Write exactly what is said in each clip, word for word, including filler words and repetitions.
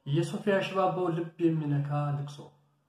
የሶፊያ ሽባባው ልብ የሚነካ ልቅሶ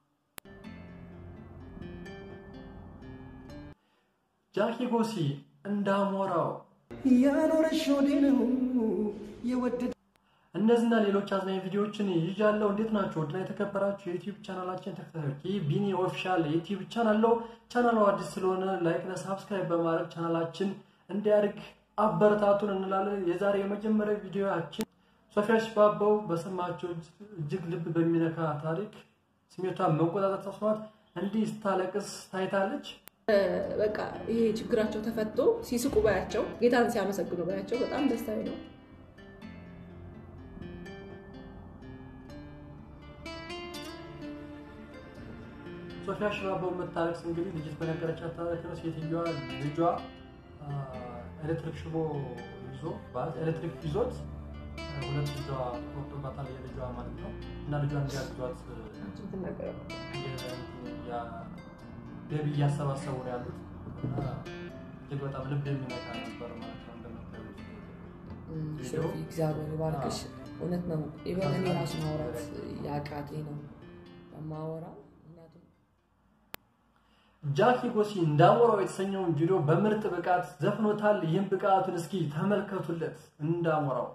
ጃኪ ጎሲ እንዳሞራው ያኖረሽ ወዲነው የወደደ እነዚህና ሌሎች አዝናኝ ቪዲዮዎችን ይዣለሁ እንዴት ናችሁ ወድና የተከበራችሁ የዩቲዩብ ቻናላችን ተከታታዮች ቢኒ ኦፊሻል የዩቲዩብ ቻናል ነው ቻናሉ አዲስ ስለሆነ ላይክ እና ሰብስክራይብ በማድረግ ቻናላችን እንዲያድግ አበረታቱን እንላለን የዛሬ የመጀመሪያ ቪዲዮአችን ሶፊያ ሽባባው በሰማችሁ እጅግ ልብ በሚነካ ታሪክ ስሜቷን መቆጣጠር ተስኗት እንዲህ ስታለቅስ ታይታለች በቃ ይሄ ችግራቸው ተፈቶ ሲስቁ ባያቸው ጌታን ሲያመሰግኑ ባያቸው በጣም ደስታዬ ነው ሶፊያ ሽባባው መታለቅስ እንግዲህ ልጅት በነገረቻት ታሪክ ነው ሴትዮዋ ልጇ ኤሌክትሪክ ሽቦ ይዞ ባል ኤሌክትሪክ ይዞት ሁለት ልጇ ወጥቶባታል የልጇ ማለት ነው እና ልጇን እንዲያግዟት ተነገረ ያ ገቢ ያሰባሰቡ ነው ያሉት እጅግ በጣም ልብ የሚነካ ነበር ማለት ነው እንደምታዩት ሶፊ እግዚአብሔር ይባርክሽ እውነት ነው ኢቨን እኔ ራሱ ማውራት ያቃተኝ ነው ማወራው እናቱ ጃኪ ጎሲ እንዳሞራው የተሰኘውን ቪዲዮ በምርጥ ብቃት ዘፍኖታል ይህን ብቃቱን እስኪ ተመልከቱለት እንዳሞራው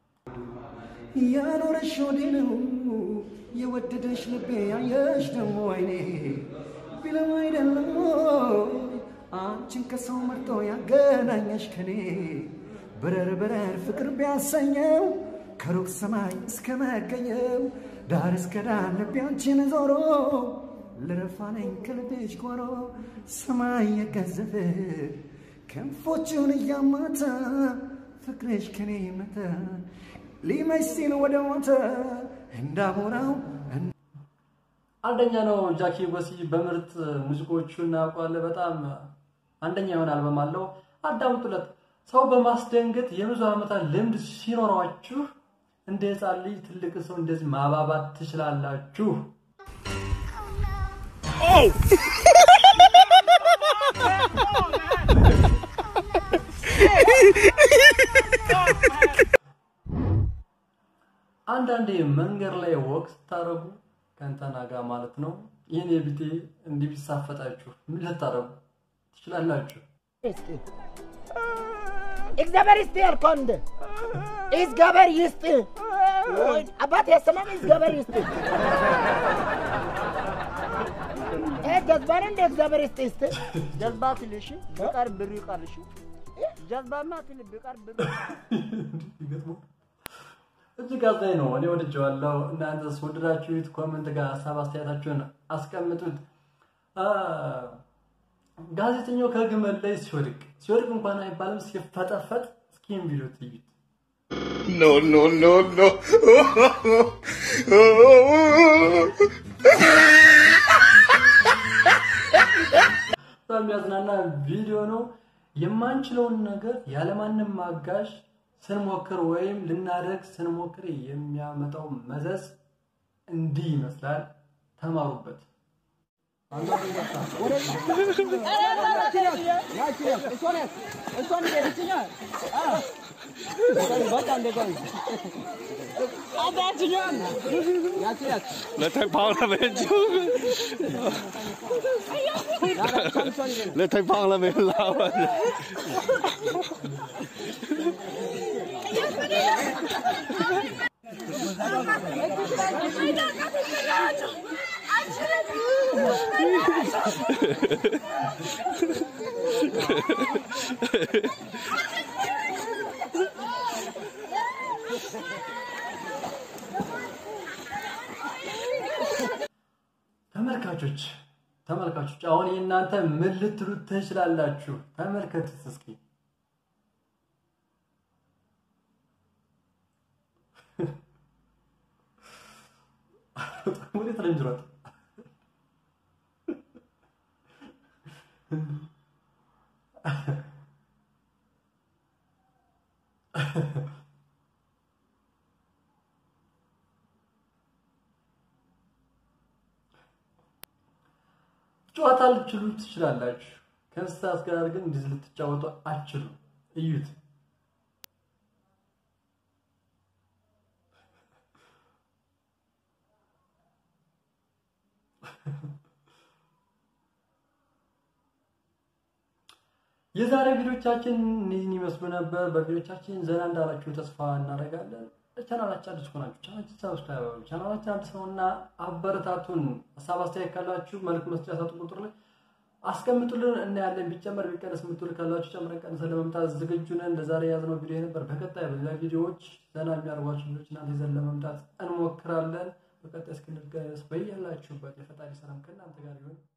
ያኖረሽ ወዲነው የወደደሽ ልቤ ያየሽ ደሞ አይኔ ቢለም አይደለም አንቺን ከሰው መርጦ ያገናኘሽ ከኔ ብረር ብረር ፍቅር ቢያሰኘው ከሩቅ ሰማይ እስከ መገኘው ዳር እስከ ዳር ልቤ አንቺን ዞሮ ልረፋነኝ ከልብሽ ጓሮ ሰማይ የገዘፈ ክንፎቹን እያማታ ፍቅርሽ ከኔ መታ ሊመሲል ወደ ሞተ እንዳሞራው አንደኛ ነው ጃኪ ጎሲ በምርጥ ሙዚቆቹና ቋለ በጣም አንደኛ ይሆናል በማለው አዳምጡለት ሰው በማስደንገጥ የብዙ አመታት ልምድ ሲኖራችሁ እንደ ህፃን ልጅ ትልቅ ሰው እንደዚህ ማባባት ትችላላችሁ ኦ አንዳንዴ መንገር ላይ ወቅት ታረጉ ከንተና ጋር ማለት ነው ይሄን የቢቴ እንዲቢሳፈጣችሁ ምን ልታረጉ ትችላላችሁ እግዚአብሔር ይስጥል ኮንደ እግዚአብሔር ይስጥ አባት ያሰማኝ እግዚአብሔር ይስጥ እ ጀዝባን እንደ እግዚአብሔር ይስጥ ይስጥ ጀዝባት ልሽ በቃር ብሩ ይቃልሽ ጀዝባማ ትል በቃር ብሩ ይገጥሙ እዚህ ጋር ላይ ነው እኔ ወድጄዋለሁ እናንተስ ወደዳችሁት ኮሜንት ጋር ሐሳብ አስተያየታችሁን አስቀምጡት አ ጋዜጠኛው ከግመል ላይ ሲወድቅ ሲወድቅ እንኳን አይባልም ሲፈጠፈጥ ስኪን ቪዲዮ ትይት no no no no ታሚያዝናና ቪዲዮ ነው የማንችለውን ነገር ያለ ማንንም ማጋሽ ስንሞክር ወይም ልናደርግ ስንሞክር የሚያመጣው መዘዝ እንዲህ ይመስላል ተማሩበት Let take parliament. Let take parliament loud. ተመልካቾች ተመልካቾች አሁን እናንተ ምን ልትሉት ትችላላችሁ ተመልከቱት እስኪ ወደ ትረንጅራት ጨዋታ ልትችሉ ትችላላችሁ ከእንስሳት ጋር ግን እንደዚህ ልትጫወቱ አትችሉም እዩት የዛሬ ቪዲዮቻችን እነዚህን ይመስሉ ነበር። በቪዲዮቻችን ዘና እንዳላችሁ ተስፋ እናደርጋለን። ቻናላችን አዲስ ሆናችሁ ቻናላችን ሰብስክራይብ አድርጉ። ቻናላችን አዲስ ነውና አበረታቱን። ሀሳብ አስተያየት ካላችሁ መልክ መስጫ ሳጥን ቁጥር ላይ አስቀምጡልን እና ያለን ቢጨመር ቢቀነስ የምትሉ ካላችሁ ጨምረን ቀንሰን ለመምጣት ዝግጁ ነን። ለዛሬ ያዝነው ቪዲዮ ነበር። በቀጣይ በሌላ ቪዲዮዎች ዘና የሚያደርጓችሁ ቪዲዮዎች እናንተ ይዘን ለመምጣት እንሞክራለን። በቀጣይ እስክንገናኝ በያላችሁበት የፈጣሪ ሰላም ከእናንተ ጋር ይሁን።